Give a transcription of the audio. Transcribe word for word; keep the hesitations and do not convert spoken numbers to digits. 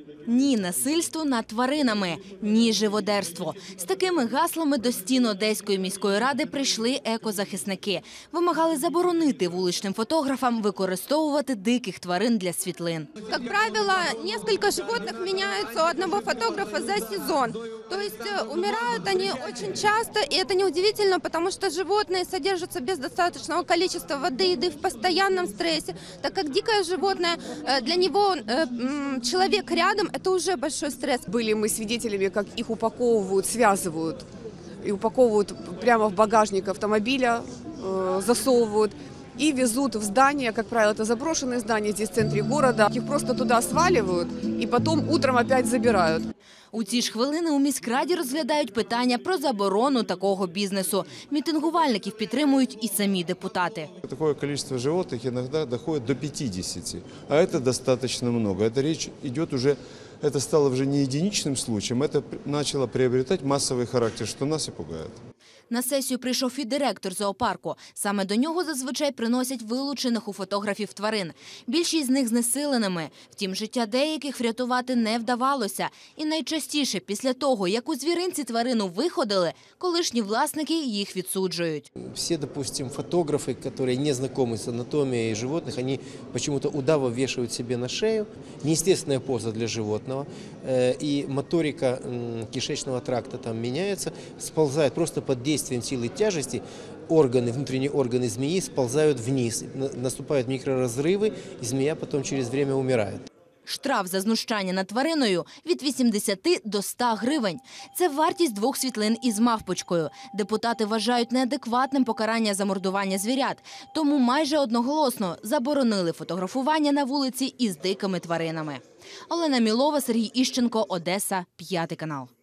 Ні насильству над тваринами, ні живодерству. З такими гаслами до стін Одеської міської ради прийшли екозахисники. Вимагали заборонити вуличним фотографам використовувати диких тварин для світлин. Как правило, несколько животных меняются у одного фотографа за сезон. То есть умирают они очень часто, и это неудивительно, потому что животные содержатся без достаточного количества воды и еды в постоянном стрессе. Так как дикое животное, для него человек рядом – это уже большой стресс. Были мы свидетелями, как их упаковывают, связывают и упаковывают прямо в багажник автомобиля, засовывают и везут в здание, как правило, это заброшенные здания здесь в центре города. Их просто туда сваливают и потом утром опять забирают. У ці ж хвилини у міськраді розглядають питання про заборону такого бізнесу. Мітингувальників підтримують і самі депутати. Такое количество животных иногда доходит до пятидесяти, а это достаточно много. Это речь идет уже, это стало уже не единичным случаем, это начало приобретать массовый характер, что нас и пугает. На сесію прийшов і директор зоопарку. Саме до нього зазвичай приносять вилучених у фотографів тварин. Більшість з них знесиленими. Втім, життя деяких врятувати не вдавалося. І найчастіше після того, як у звіринці тварину виходили, колишні власники їх відсуджують. Все, допустим, фотографы, которые не знакомы с анатомией животных, они почему-то удава вешают себе на шею. Неестественная поза для животного. И моторика кишечного тракта там меняется, сползает просто под действием силы тяжести, органы, внутренние органы змеи сползают вниз, наступают микроразрывы, и змея потом через время умирает. Штраф за знущання над твариною від вісімдесяти до ста гривень. Це вартість двох світлин із мавпочкою. Депутати вважають неадекватним покарання за мордування звірят. Тому майже одноголосно заборонили фотографування на вулиці із дикими тваринами. Олена Мілова, Сергій Іщенко, Одеса, п'ятий канал.